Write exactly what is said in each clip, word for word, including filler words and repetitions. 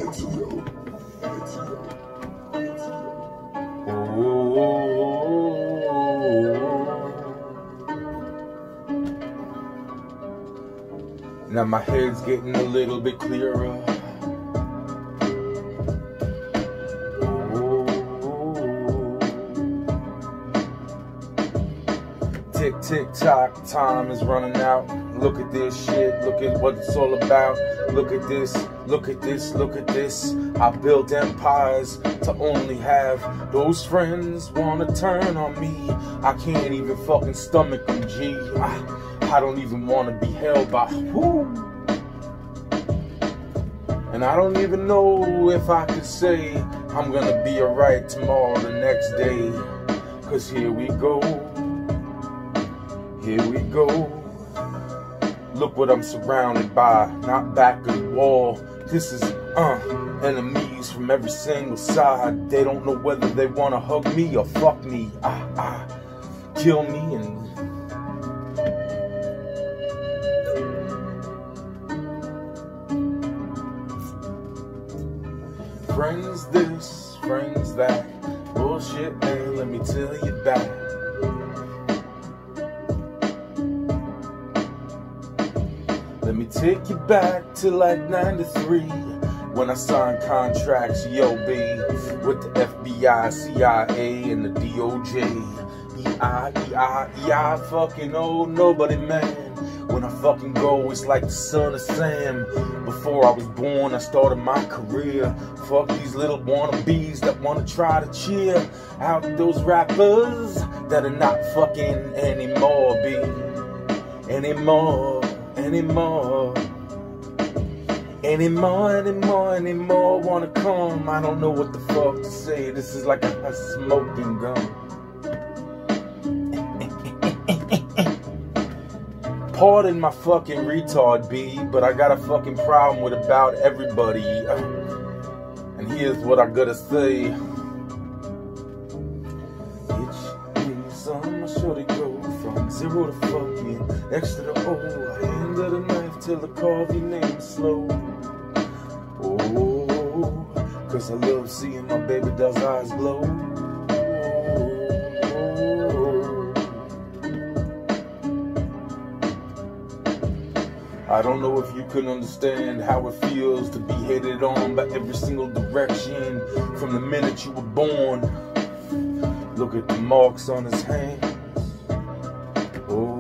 Now my head's getting a little bit clearer. Tick, tick, tock, time is running out. Look at this shit, look at what it's all about. Look at this, look at this, look at this. I built empires to only have those friends wanna turn on me. I can't even fucking stomach them, G. I, I don't even wanna be held by who. And I don't even know if I could say I'm gonna be alright tomorrow, the next day. Cause here we go. Here we go. Look what I'm surrounded by, not back of the wall. This is, uh, enemies from every single side. They don't know whether they wanna hug me or fuck me. Ah, ah, kill me and... Friends this, friends that. Bullshit, man, let me tell you that. Let me take you back to like ninety-three when I signed contracts, yo, B, with the F B I, C I A, and the D O J. E I, E I, E I, fucking old nobody, man. When I fucking go, it's like the son of Sam. Before I was born, I started my career. Fuck these little wannabes that wanna try to cheer out those rappers that are not fucking anymore, B. Anymore. Anymore, anymore, anymore, anymore, wanna come. I don't know what the fuck to say. This is like a, a smoking gun. Pardon my fucking retard, B, but I got a fucking problem with about everybody. And here's what I gotta say. Bitch, son, my shorty go from zero to fucking X to the O. Of the knife till I carve your name slow. Oh, cause I love seeing my baby doll's eyes glow. Oh, I don't know if you can understand how it feels to be hated on by every single direction from the minute you were born. Look at the marks on his hands. Oh,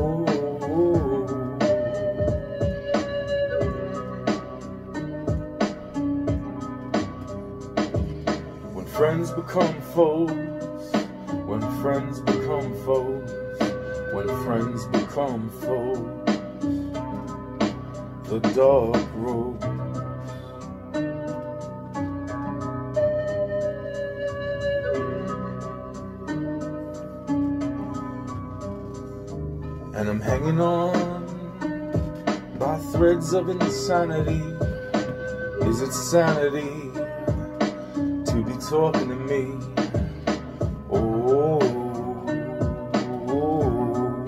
friends become foes, when friends become foes, when friends become foes, the dark road. And I'm hanging on by threads of insanity. Is it sanity to be talking to me? Oh, oh,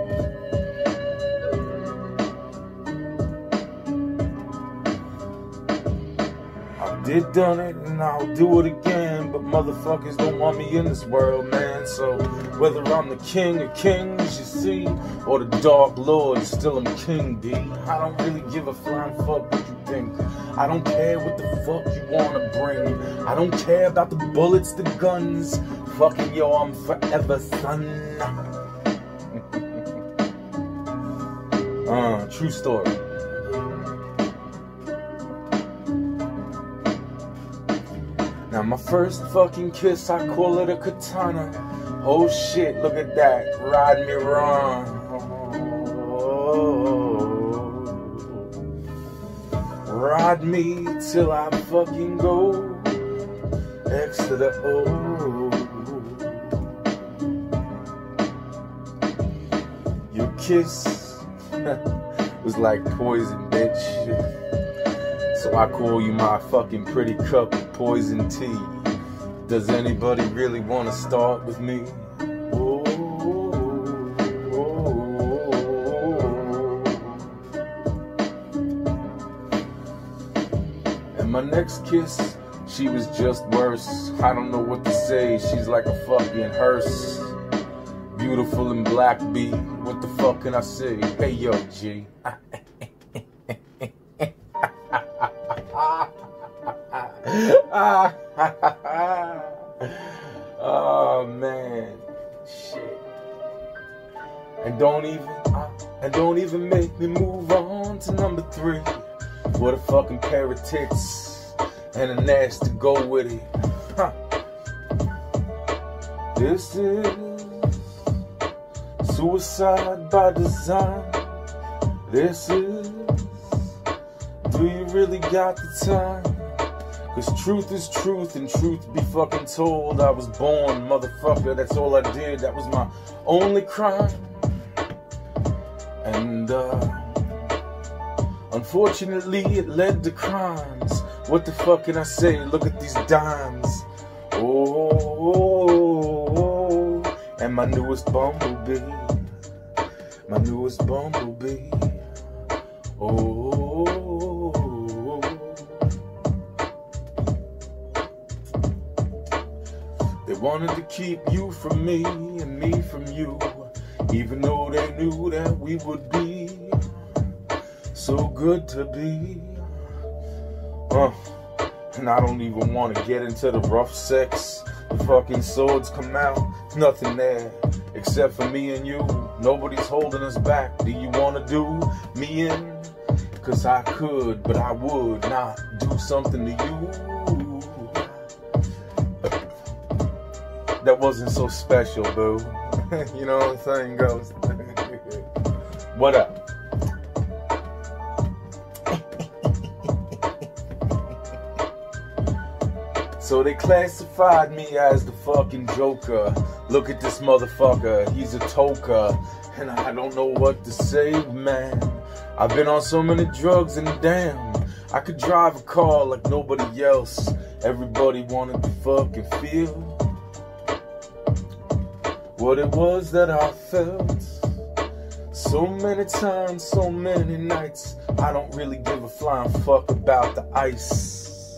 I did done it and I'll do it again, but motherfuckers don't want me in this world, man. So whether I'm the king of kings, you see, or the dark lord, still I'm king, B. I don't really give a flying fuck what you think. I don't care what the fuck you wanna bring. I don't care about the bullets, the guns. Fucking yo, I'm forever, son. uh, true story. Now my first fucking kiss, I call it a katana. Oh shit, look at that, ride me wrong. Ride me till I fucking go X to the O. Your kiss was like poison, bitch. So I call you my fucking pretty cup of poison tea. Does anybody really want to start with me? Oh, oh, oh. And my my next kiss, she was just worse. I don't know what to say, she's like a fucking hearse. Beautiful in black B, what the fuck can I say? Hey yo, G. Oh man, shit. And don't even, uh, and don't even make me move on to number three. What a fucking pair of tits and an ass to go with it. Huh. This is suicide by design. This is, do you really got the time? Cause truth is truth and truth be fucking told. I was born, motherfucker, that's all I did. That was my only crime. And uh, unfortunately it led to crimes. What the fuck can I say? Look at these dimes. Oh, oh, oh. And my newest bumblebee. My newest bumblebee. Oh, they wanted to keep you from me and me from you, even though they knew that we would be so good to be. Uh, and I don't even want to get into the rough sex. The fucking swords come out, nothing there except for me and you. Nobody's holding us back. Do you want to do me in? Cause I could, but I would not do something to you that wasn't so special, boo. You know what I'm saying, Ghost? What up? So they classified me as the fucking Joker. Look at this motherfucker, he's a toker. And I don't know what to say, man. I've been on so many drugs and damn, I could drive a car like nobody else. Everybody wanted to fucking feel what it was that I felt. So many times, so many nights, I don't really give a flying fuck about the ice.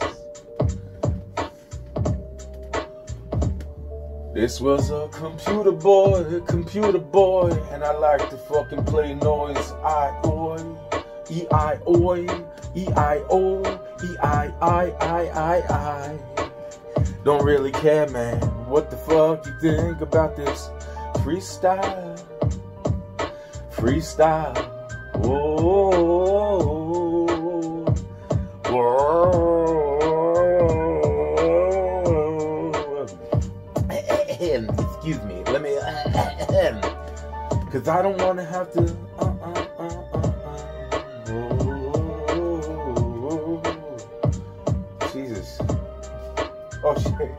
This was a computer boy, a computer boy, and I like to fucking play noise. I oi, E I oi, E I O, E I I I I I. Don't really care, man. What the fuck you think about this freestyle? Freestyle. Whoa, whoa. Excuse me. Let me. Cause I don't want to have to. Uh, uh, uh, uh, uh. Jesus. Oh shit.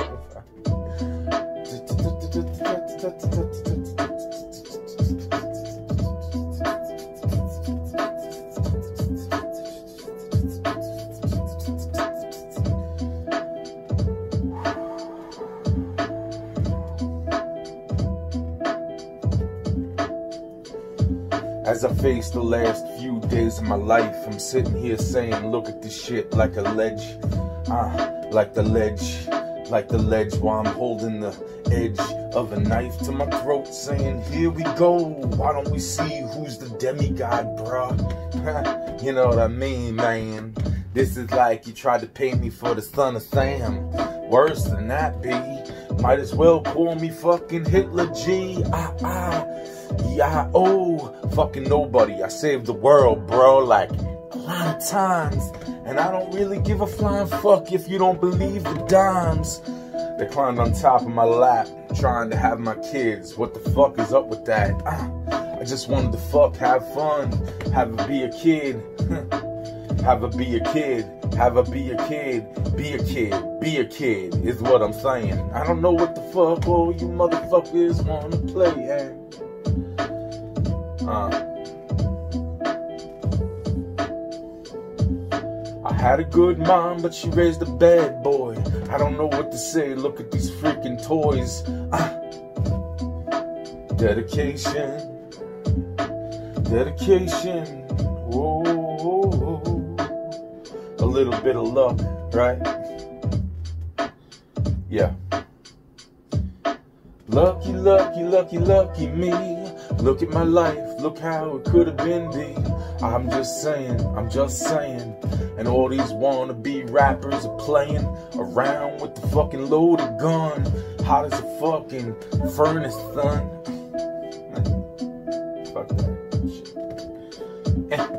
As I face the last few days of my life, I'm sitting here saying, look at this shit like a ledge. Ah, uh, like the ledge, like the ledge while I'm holding the edge of a knife to my throat, saying, here we go. Why don't we see who's the demigod, bruh? You know what I mean, man? This is like you tried to paint me for the son of Sam. Worse than that, B. Might as well call me fucking Hitler G. Ah, ah. Yeah, oh, fucking nobody. I saved the world, bro, like a lot of times. And I don't really give a flying fuck if you don't believe the dimes. They climbed on top of my lap, trying to have my kids. What the fuck is up with that? Ah, I just wanted to fuck, have fun, have a be a kid. Have a be a kid, have a be a kid, be a kid, be a kid, is what I'm saying. I don't know what the fuck all you motherfuckers wanna play at. Uh, I had a good mom, but she raised a bad boy. I don't know what to say, look at these freaking toys. Uh, dedication, dedication, whoa, whoa, whoa. a little bit of luck, right? Yeah. Lucky, lucky, lucky, lucky me. Look at my life, look how it could have been me. I'm just saying, I'm just saying. And all these wannabe rappers are playing around with the fucking loaded gun, hot as a fucking furnace, son. Fuck that shit. Eh.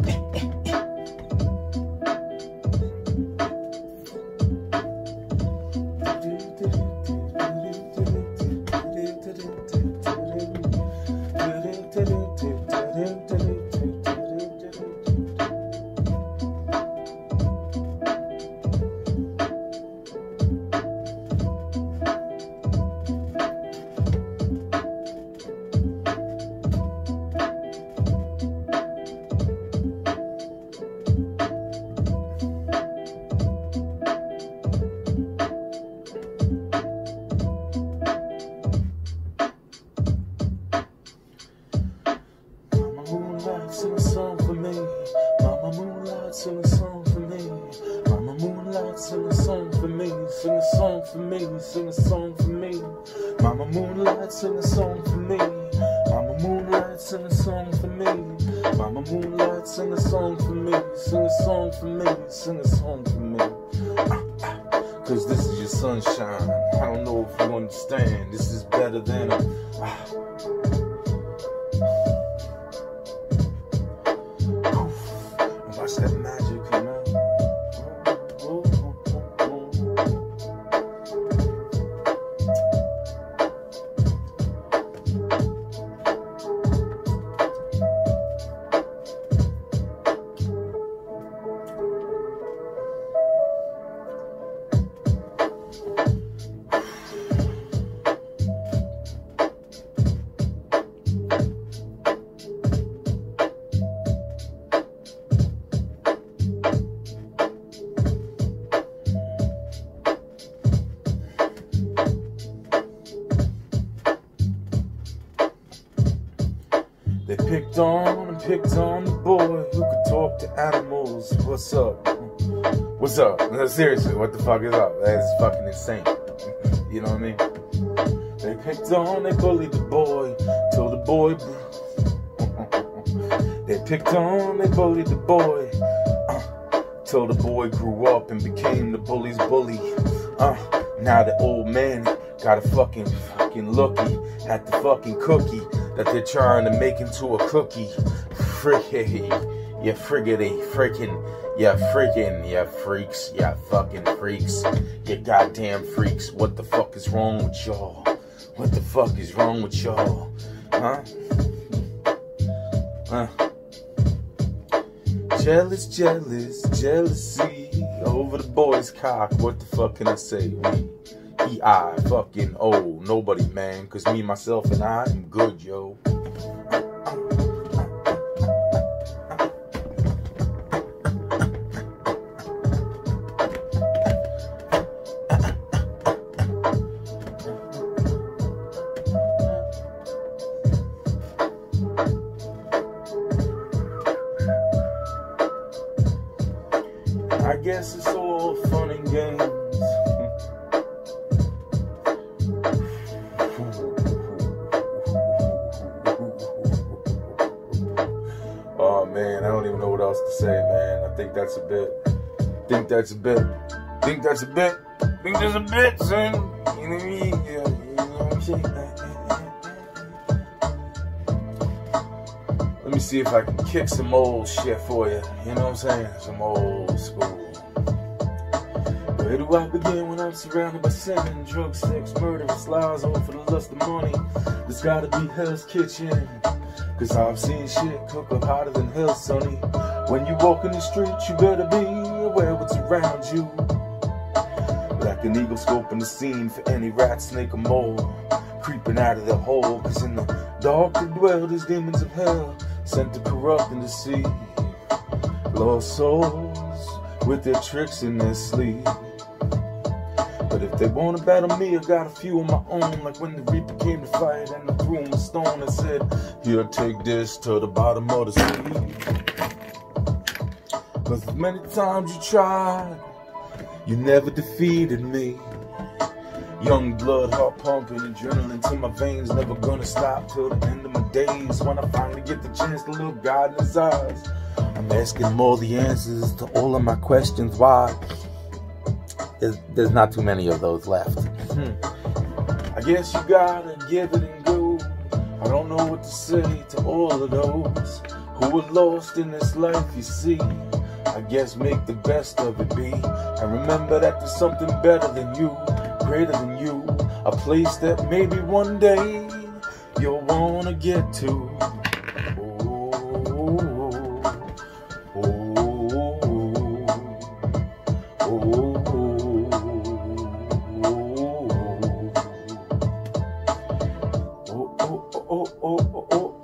Sing a song for me, Mama Moonlight, sing a song for me. Mama Moonlight, sing a song for me, sing a song for me, sing a song for me. Mama Moonlight, sing a song for me. Mama Moonlight, sing a song for me. Mama Moonlight, sing a song for me, sing a song for me, sing a song for me. Cause this is your sunshine. I don't know if you understand. This is better than a ah. Watch that magic come out. Oh, oh, oh, oh. They picked on and picked on the boy who could talk to animals. What's up? What's up? No, seriously, what the fuck is up? That's fucking insane. You know what I mean? They picked on, they bullied the boy till the boy. They picked on, they bullied the boy uh, till the boy grew up and became the bully's bully. Uh, now the old man got a fucking fucking looky at the fucking cookie that they're trying to make into a cookie. Friggity, you friggity, frickin', you freaking, you freaks, you fucking freaks, you goddamn freaks. What the fuck is wrong with y'all? What the fuck is wrong with y'all? Huh? Huh? Jealous, jealous, jealousy over the boy's cock. What the fuck can I say? We E I fucking oh nobody, man, cause me, myself, and I am good, yo. I guess it's all fun and games. Oh man, I don't even know what else to say, man. I think that's a bit. Think that's a bit. Think that's a bit. Think that's a bit, son. You know what I mean? Yeah, you know what I'm saying? Let me see if I can kick some old shit for you. You know what I'm saying? Some old school. Where do I begin when I'm surrounded by sin, drugs, sex, murderous lies, all for the lust of money? There's gotta be Hell's Kitchen, cause I've seen shit cook up hotter than hell, sonny. When you walk in the street, you better be aware what's around you. Like an eagle scoping the scene for any rat, snake, or mole creeping out of the hole, cause in the dark there dwell these demons of hell, sent to corrupt and deceive lost souls with their tricks in their sleeve. But if they wanna battle me, I got a few of my own. Like when the Reaper came to fight and I threw him a stone and said, here, take this to the bottom of the sea. Cause as many times you tried, you never defeated me. Young blood, heart pumping, adrenaline to my veins, never gonna stop till the end of my days. When I finally get the chance to look God in his eyes, I'm asking him all the answers to all of my questions. Why? There's, there's not too many of those left. Hmm. I guess you gotta give it and go. I don't know what to say to all of those who are lost in this life, you see. I guess make the best of it be. And remember that there's something better than you, greater than you, a place that maybe one day you'll wanna get to. Oh, oh, oh, oh, oh, oh, oh,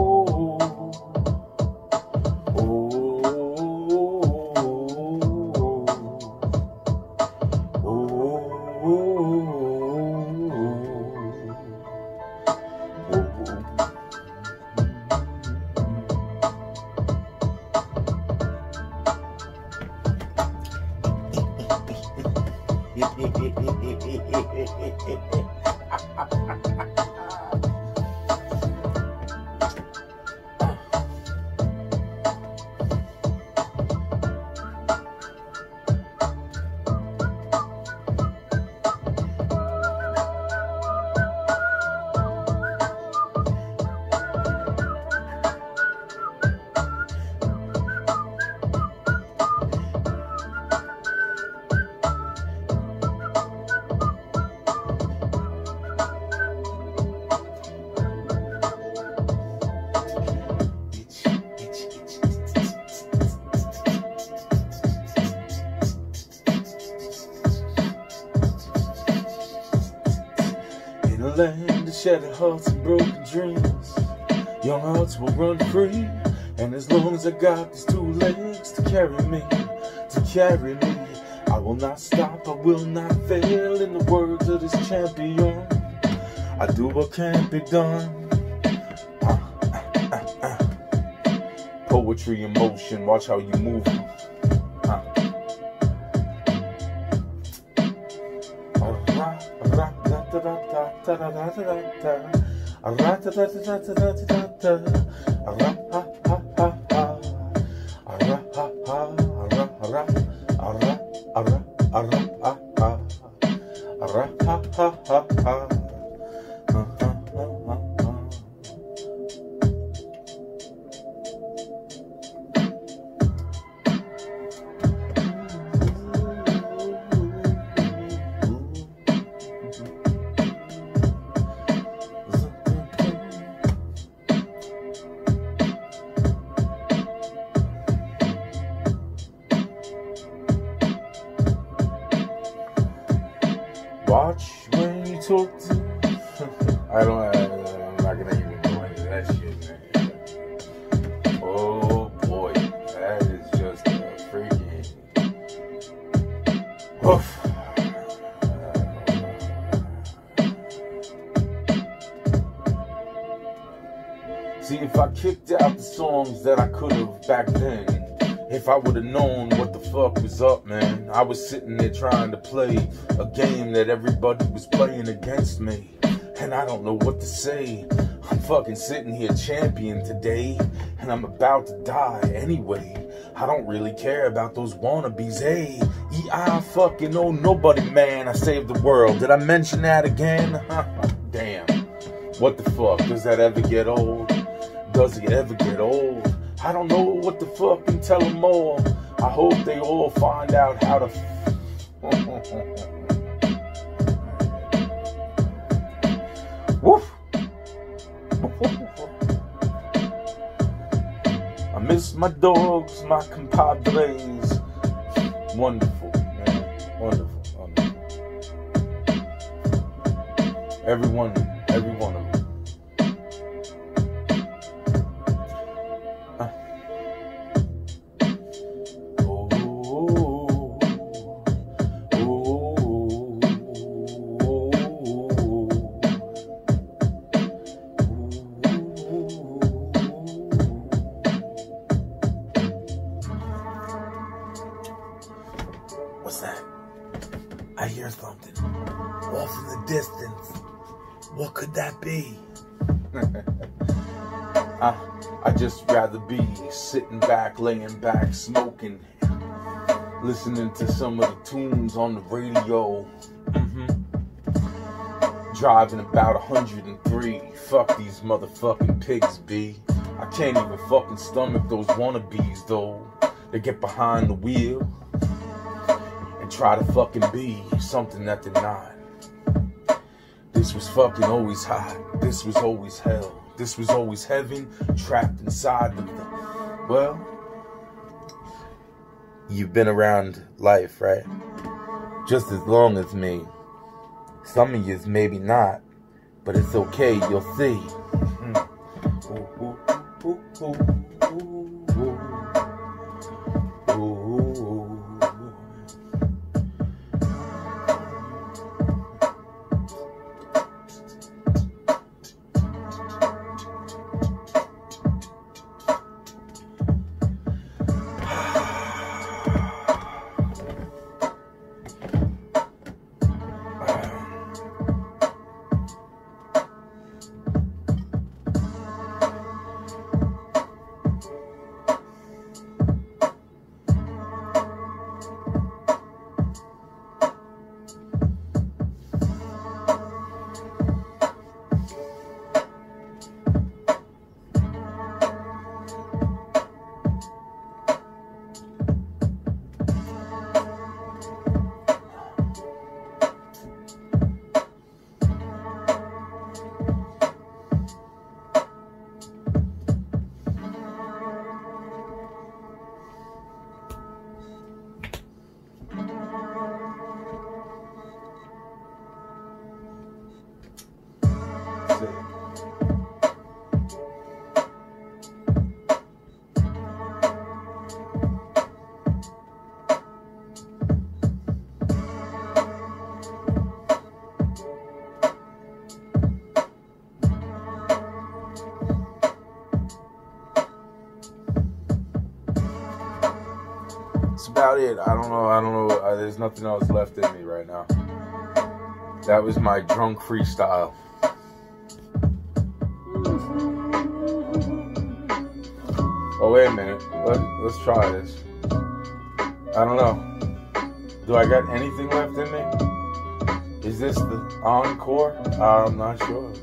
in a land of shattered hearts and broken dreams, young hearts will run free. And as long as I got these two legs to carry me, to carry me, I will not stop, I will not fail. In the words of this champion, I do what can't be done. uh, uh, uh, uh. Poetry in motion, watch how you move. uh. Watch when you talk to I don't, I, I'm not gonna even go into that shit, man. Oh boy, that is just a freaking oof. See, if I kicked out the songs that I could have back then, if I would have known what the fuck was up, man, I was sitting there trying to play a game that everybody was playing against me. And I don't know what to say. I'm fucking sitting here champion today, and I'm about to die anyway. I don't really care about those wannabes, hey. E I fucking know nobody, man. I saved the world. Did I mention that again? Damn. What the fuck? Does that ever get old? Does it ever get old? I don't know what to fucking tell them all. I hope they all find out how to woof. I miss my dogs, my compadres. Wonderful, man. Wonderful, wonderful. Everyone, every one of them. What's that? I hear something off in the distance. What could that be? I, I just rather be sitting back, laying back, smoking, listening to some of the tunes on the radio. Mm-hmm. Driving about one hundred three. Fuck these motherfucking pigs, B. I can't even fucking stomach those wannabes, though. They get behind the wheel and try to fucking be something that they're not. This was fucking always hot. This was always hell. This was always heaven, trapped inside of the... Well, you've been around life, right? Just as long as me. Some of yous maybe not, but it's okay, you'll see. Mm. Ooh, ooh, ooh, ooh, ooh, ooh, ooh. That's about it. I don't know. I don't know. Uh, there's nothing else left in me right now. That was my drunk freestyle. Oh, wait a minute. Let, let's try this. I don't know. Do I got anything left in me? Is this the encore? I'm not sure.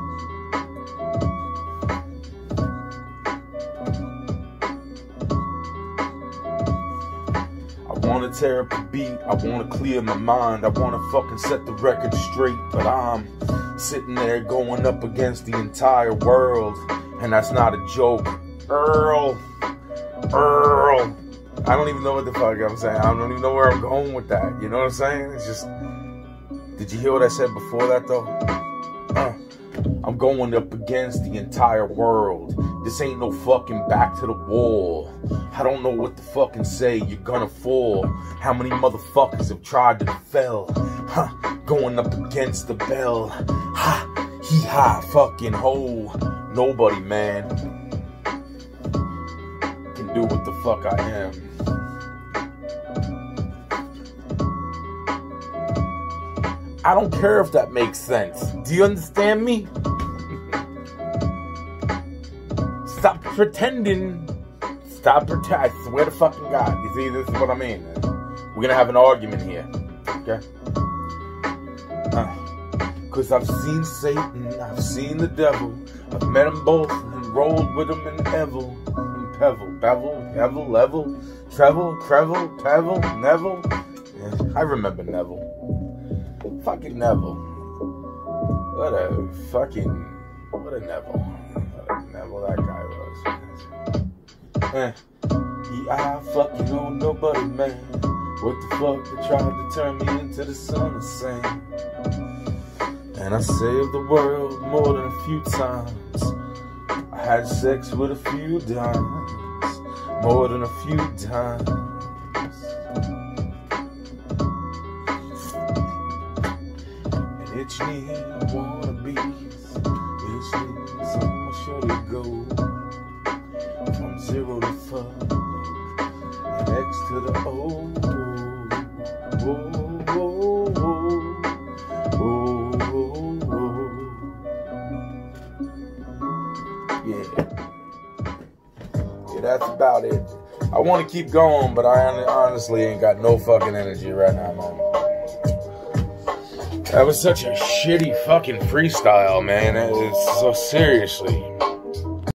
I wanna tear up the beat, I wanna clear my mind, I wanna fucking set the record straight, but I'm sitting there going up against the entire world, and that's not a joke. Earl, Earl, I don't even know what the fuck I'm saying, I don't even know where I'm going with that, you know what I'm saying? It's just, did you hear what I said before that though? Uh, I'm going up against the entire world. This ain't no fucking back to the wall. I don't know what to fucking say, you're gonna fall. How many motherfuckers have tried to fell? Huh, going up against the bell. Ha, hee ha, fucking ho. Nobody, man, can do what the fuck I am. I don't care if that makes sense. Do you understand me? Stop pretending. Stop pretending. I swear to fucking God. You see, this is what I mean. We're gonna have an argument here. Okay? Uh, Cause I've seen Satan, I've seen the devil. I've met them both and rolled with them in Evel. In Pevel. Bevel, Hevel, Level, Trevel, Crevel, Pevel, Neville. Yeah, I remember Neville. Fucking Neville. What a fucking, what a Neville. What a Neville that guy was. Eh. Yeah, I fucking know nobody, man. What the fuck, they tried to turn me into the son of Sam. And I saved the world more than a few times. I had sex with a few dimes. More than a few times. Itch me, wannabes, itch me, so much should it go? From zero to five, and X to the O. Yeah, that's about it. I want to keep going, but I honestly ain't got no fucking energy right now, man. That was such a shitty fucking freestyle, man. It's so seriously.